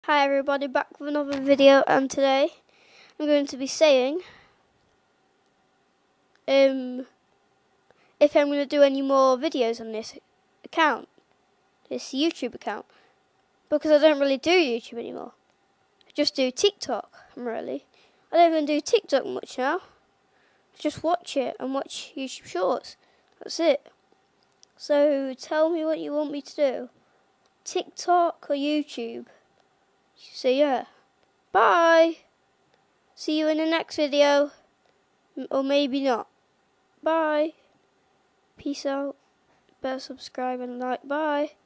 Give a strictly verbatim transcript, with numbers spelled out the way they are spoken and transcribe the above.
Hi everybody, back with another video, and today I'm going to be saying um, if I'm going to do any more videos on this account, this YouTube account, because I don't really do YouTube anymore. I just do TikTok, really. I don't even do TikTok much now. I just watch it and watch YouTube Shorts. That's it. So tell me what you want me to do. TikTok or YouTube? So yeah, bye. See you in the next video, or maybe not. Bye. Peace out. Better subscribe and like. Bye.